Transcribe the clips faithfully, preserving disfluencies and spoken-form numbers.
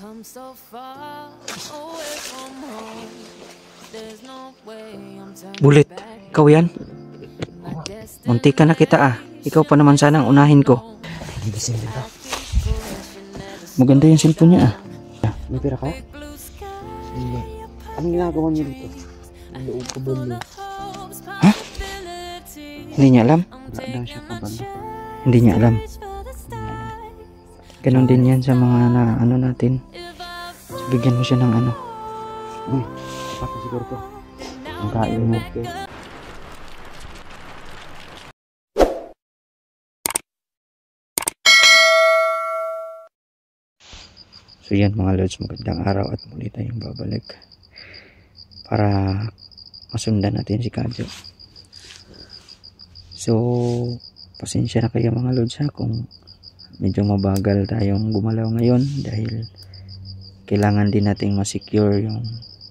Bulit, ikaw yan? Munti ka na kita ah. Ikaw pa naman sana ang unahin ko. Maganda yung cellphone niya ah. May pera ka? Hindi. Anong ginagawa niyo dito? Ang loob ko balo. Ha? Hindi niya alam? Wala daw siya kabalo. Hindi niya alam. Ganon din yan sa mga na ano natin. So, bigyan mo siya ng ano. Uy, dapat na siguro to. Ang kain mo. Okay. So yan mga lods, magandang araw at muli tayong babalik para masundan natin si Kadyo. So pasensya na kayo mga lods ha kung medyo mabagal tayong gumalaw ngayon dahil kailangan din nating ma-secure yung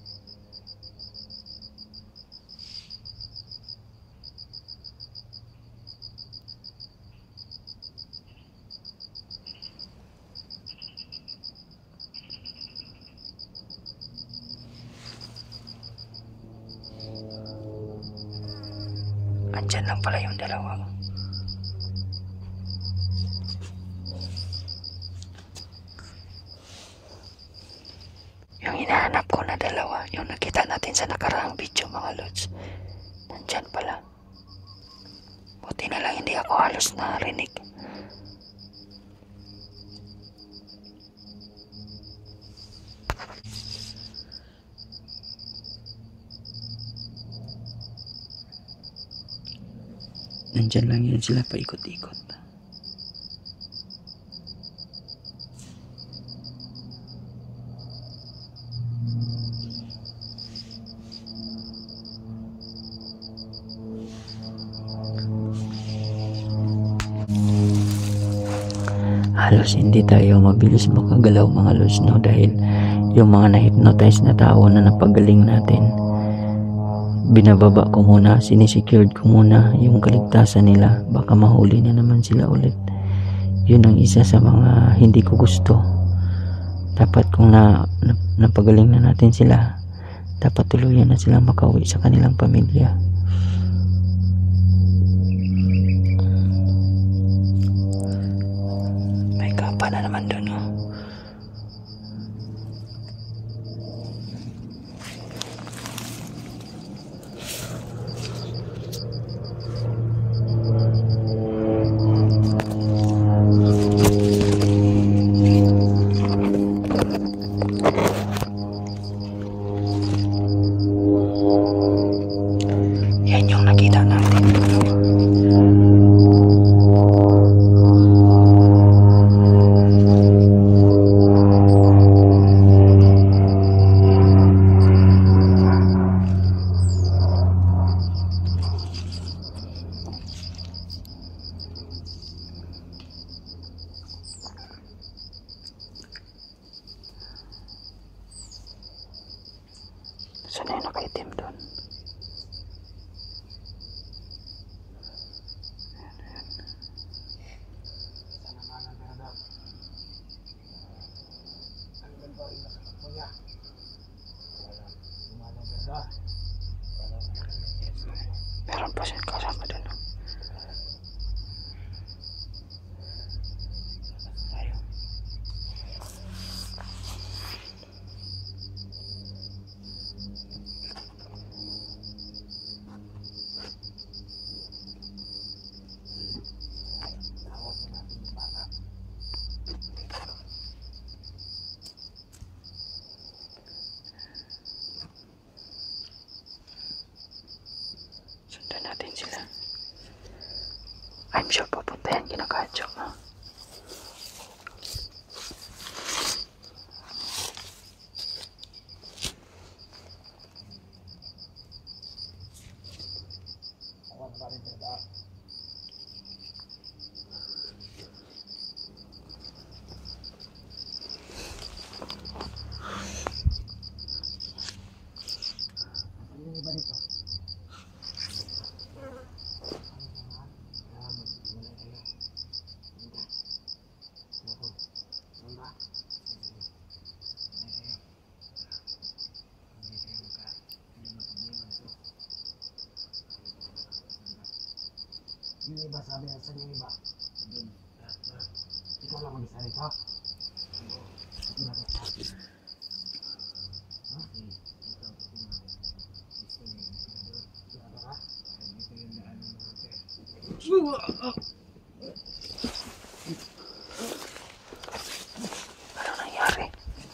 andyan lang pala yung dalawa. Yung hinahanap ko na dalawa, yung nakita natin sa nakaraang video mga lods, nandyan pala. Buti na lang hindi ako halos narinig. Nandyan lang yun sila paikot-ikot. Halos hindi tayo mabilis makagalaw mga lods no dahil yung mga na-hypnotize na tao na napagaling natin, binababa ko muna, sinisecured ko muna yung kaligtasan nila, baka mahuli na naman sila ulit. Yun ang isa sa mga hindi ko gusto. Dapat kung na, na napagaling na natin sila, dapat tuluyan na silang makauwi sa kanilang pamilya. May kapa na naman doon oh. Yan yung nakita natin. Saan na yung nakaitim doon? Meron pa siya kasama doon. Ayun. Sundan natin sila. I'm sure papunta yan kinakadyo mo. sabi sa inyo iba. Ikaw lang mag-isa rito. Ano nangyari?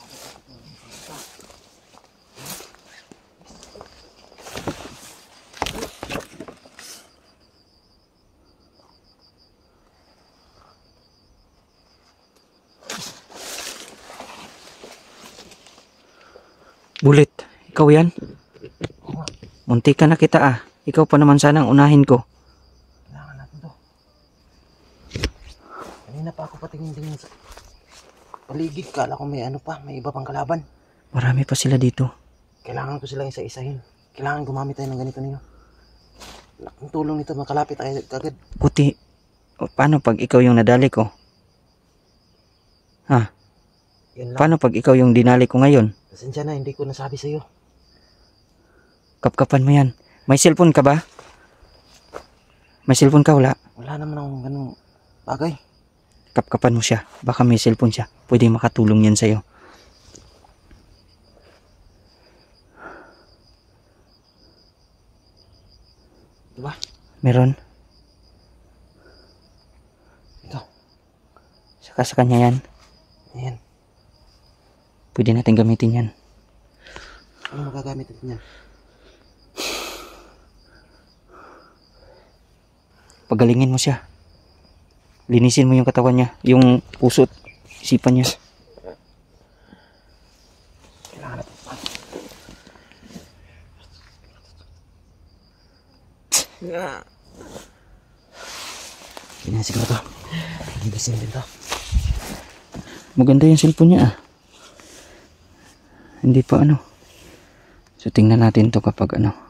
Bulit, ikaw yan? Munti ka na kita ah. Ikaw pa naman sana ang unahin ko. Kailangan natin to. Kanina pa ako patingin-tingin sa paligid. Kala ko may ano pa, may iba pang kalaban. Marami pa sila dito. Kailangan ko silang isa-isahin. Kailangan gumamit tayo ng ganito ninyo. Ang tulong nito, makalapit tayo kagad. Puti, o, paano pag ikaw yung nadali ko? Ha? Yan lang. Paano pag ikaw yung dinali ko ngayon? Pasensya na, hindi ko nasabi sa iyo. Kapkapan mo yan. May cellphone ka ba? May cellphone ka? Wala. Wala naman akong ganung bagay. Kapkapan mo siya. Baka may cellphone siya. Pwede makatulong yan sa'yo. Diba? Meron. Ito. Saka sa kanya yan. Ayan. Pwede natin gamitin yan. Ano magagamit natin yan? Pagalingin mo siya. Linisin mo yung katawan niya. Yung puso't isipan niya. Kailangan natin pa. Ganyan siguro to. Gigising din to. Maganda yung cellphone niya ah. Hindi pa ano. So tingnan natin to kapag ano.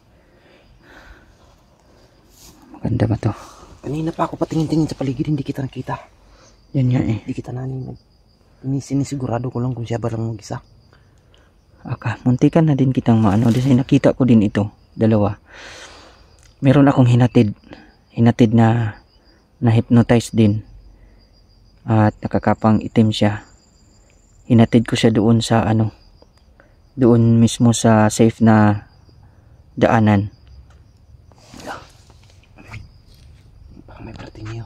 Maganda ba to? Kanina pa ako patingin-tingin sa paligid, hindi kita nakita. Yan nga eh. Hindi kita nanin. Sinisigurado ko lang kung siya ba lang mag-isa. Aka, muntikan na din kitang maano. Kasi nakita ko din ito. Dalawa. Meron akong hinatid. Hinatid na na-hypnotize din. At nakakapang itim siya. Hinatid ko siya doon sa ano. Doon mismo sa safe na daanan. Baka may parating niyo.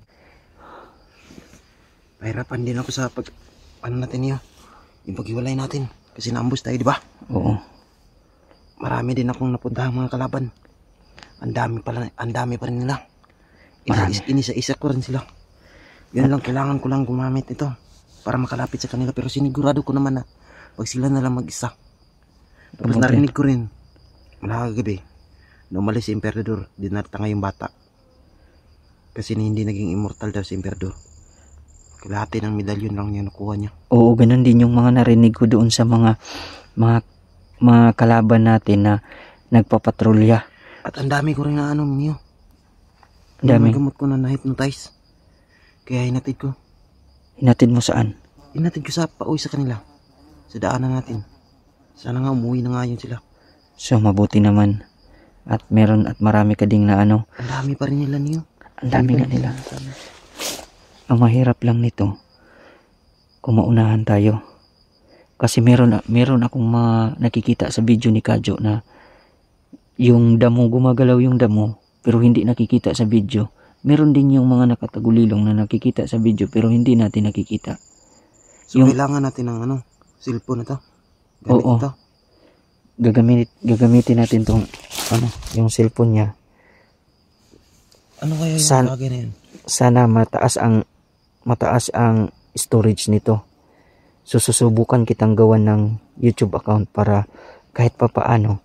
Pahirapan din ako sa pag ano natin niyo. Yung paghiwalay natin. Kasi naambus tayo, di ba? Oo. Marami din akong napuntahang mga kalaban. Ang dami pala, ang dami pa rin nila. Marami. Inisa-isa ko rin sila. Yun lang, kailangan ko lang gumamit ito para makalapit sa kanila. Pero sinigurado ko naman na pag sila na lang mag-isa. Tapos Tumutin. narinig ko rin mula kagabi na umalis si Emperador, dinartanga yung bata. Kasi hindi naging immortal daw si Emperador. Kalahati ng medalyon lang niya nakuha niya. Oo, ganun din yung mga narinig ko doon sa mga mga, mga kalaban natin na nagpapatrolya. At ang dami ko rin na ano niyo. Ang dami. Ang gamot ko na na-hypnotize. Kaya hinatid ko. Hinatid mo saan? Hinatid ko sa pauwi sa kanila. Sa daanan natin. Sana nga umuwi na nga yun sila. So mabuti naman. At meron at marami ka ding na ano. Ang dami pa rin nila niyo. Ang dami nga nila. Ang mahirap lang nito, kung maunahan tayo. Kasi meron, meron akong mga nakikita sa video ni Kadyo na yung damo, gumagalaw yung damo, pero hindi nakikita sa video. Meron din yung mga nakatagulilong na nakikita sa video, pero hindi natin nakikita. So Yung- kailangan natin ng ano, cellphone na to. Gamit Oo. ito. Gagamit, gagamitin natin tong, ano, yung cellphone niya. Ano kaya yung San- bagay na yun? Sana mataas ang, mataas ang storage nito. So susubukan kitang gawan ng YouTube account para kahit pa paano,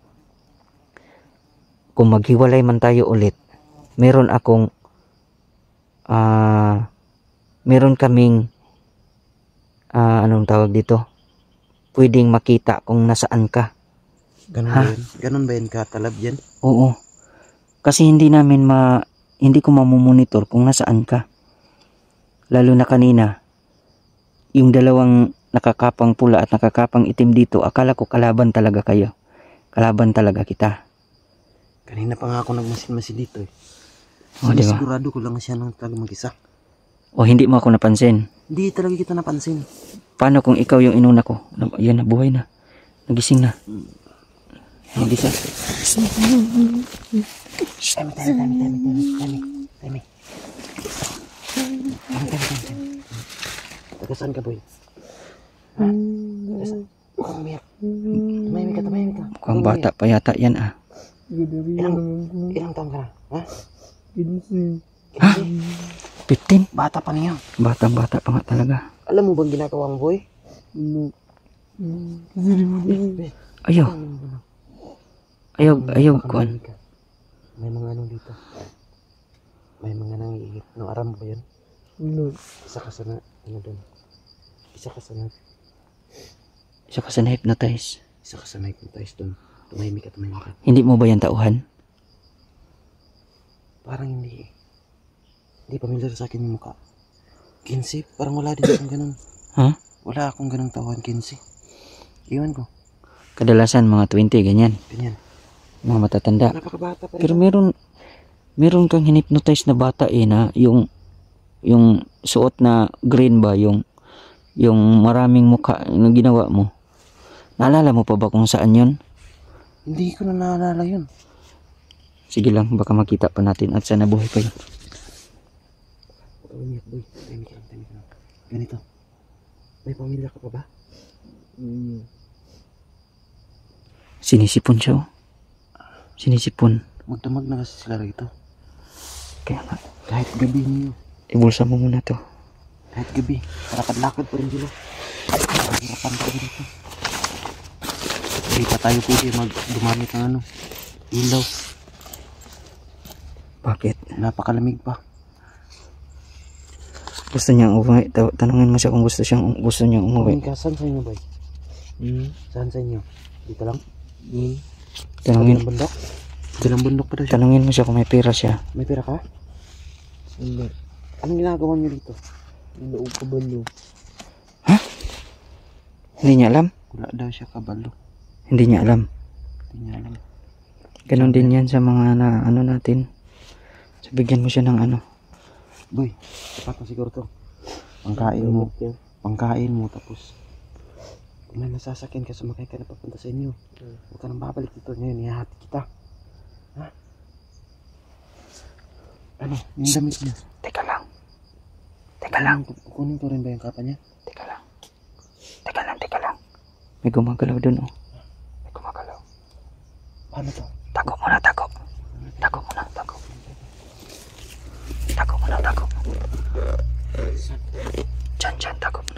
kung maghiwalay man tayo ulit, meron akong ah meron kaming ah anong tawag dito, pwedeng makita kung nasaan ka. Ganun Ha? ba yun? Ganun ba yun katalab yan? Oo, kasi hindi namin ma hindi ko mamumonitor kung nasaan ka. Lalo na kanina, yung dalawang nakakapang pula at nakakapang itim dito, akala ko kalaban talaga kayo. Kalaban talaga kita. Kanina pa nga ako nagmasin-masin dito eh. O, di ba? Sigurado ko lang siya nang talaga mag-isa. O, hindi mo ako napansin. Hindi talaga kita napansin. Paano kung ikaw yung inuna ko? Yan na, buhay na. Nagising na. Nagising. Tami, tami, tami, tami, tami, tami, tami. Tami, tami, tami, tami. Taga saan ka, boy? Ha? Taga saan? Huwag umiyak. Tumahimik ka, tumahimik ka. Mukhang bata pa yata yan ah. Ilang, ilang taon ka na? Ha? Ha? fifteen? Bata pa niya. Batang-bata pa nga talaga. Alam mo bang ginagawa mo, boy? Ayaw. Ayaw, ayaw kuan. May mga ano dito. May mga nangiigit. Ano, aram mo ba yun? Isa ka sa na, ano doon? Isa ka sa na, Isa ka sa na-hypnotize. isa ka sa na-hypnotize doon. Tumahimik ka, tumahimik ka. Hindi mo ba yan tauhan? Parang hindi. Hindi pamilyar sa akin yung mukha. Kinsi, parang wala din akong ganun. Ha? Wala akong ganung tauhan, Kinsi. Iwan ko. Kadalasan mga twenty, ganyan. Ganyan. Mga matatanda. Napakabata pa rin. Pero meron, meron kang hinipnotize na bata eh na yung, yung suot na green ba, yung, yung maraming mukha na ginawa mo. Naalala mo pa ba kung saan yun? Hindi ko na naalala yun. Sige lang, baka makita pa natin at sana buhay pa yun. Huwag ka umiyak, boy. Tahimik ka lang, tahimik ka lang. Ganito. May pamilya ka pa ba? Mm. Sinisipon siya oh. Sinisipon. Magdamag na kasi sila rito. Kaya nga, Kahit gabi niyo. ibulsa mo muna to. Kahit gabi. Lakad-lakad pa rin sila. Hirapan pa rin dito. Hindi pa tayo pwede mag dumamit ng ano. Ilaw. Bakit? Napakalamig pa. Gusto niyang umuwi. Ta- Tanungin mo siya kung gusto siyang gusto niyang umuwi. Ka, saan sa inyo, boy? Hmm? Saan sa inyo? Dito lang? Hmm? Tanungin, Kabilang bundok? Kabilang bundok pa daw siya. tanungin mo siya kung may pera siya. May pera ka? Hindi. Anong ginagawa niyo dito? Inuog ka balo. Ha? Hindi niya alam? Wala daw siya kabalo. Hindi niya alam. Hindi niya alam. Ganon din yan sa mga na ano natin. So, bigyan mo siya ng ano. Boy, sapat na siguro to. Pangkain mo. Pangkain mo tapos kung may masasakyan ka, sumakay ka na papunta sa inyo. Huwag ka nang babalik dito ngayon. Ihahati kita. Ha? Ano? Yung damit niya. Teka lang. Teka lang. Kukunin ko rin ba yung kapa niya? Teka lang. Teka lang, teka lang. May gumagalaw dun oh. May gumagalaw. Paano to? Tago muna, tago. Tago muna, tago. Tago muna, tago. Diyan, diyan, tago muna.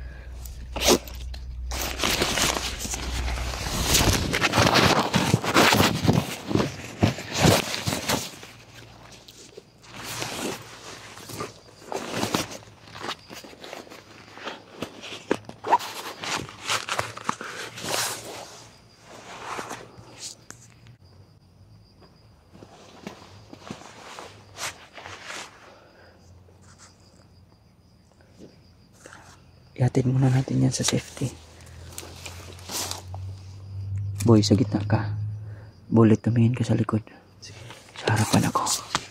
Ihatid muna natin yan sa safety. Boy, sa gitna ka. Bullet, tumingin ka sa likod. Sa harapan ako.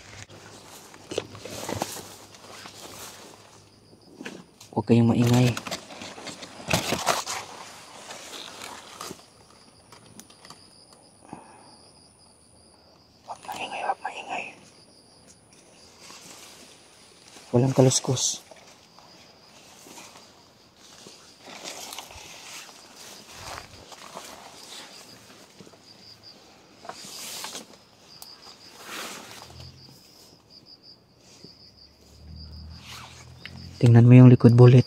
Huwag kayong maingay. Huwag maingay, huwag maingay. Walang kaluskos. Tingnan mo yung likod, Bullet.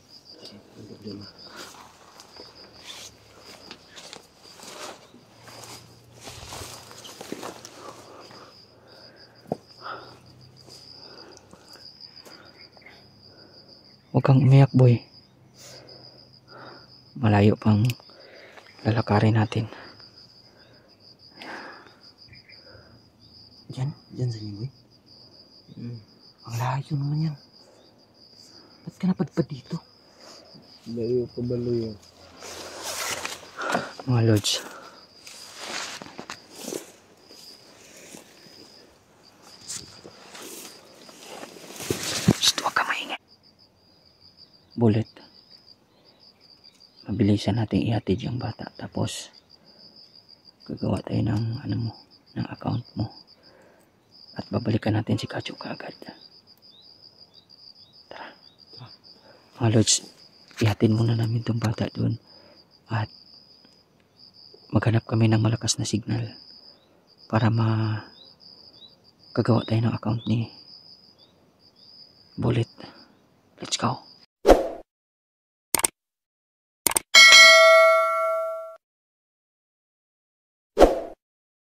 Huwag kang umiyak, boy. Malayo pang lalakarin natin. Diyan? Diyan sa inyo, boy? Hmm. Ang layo naman yan. Ba't ka napadpad dito? Layo pa ba layo? Mga lods. Bullet, mabilisan natin ihatid yung bata, tapos gagawa tayo ng ano mo, ng account mo, at babalikan natin si Kacho kaagad. Tara. Mga lods, ihatid muna namin tong bata doon at maghanap kami ng malakas na signal para ma gagawa tayo ng account ni Bullet. Let's go.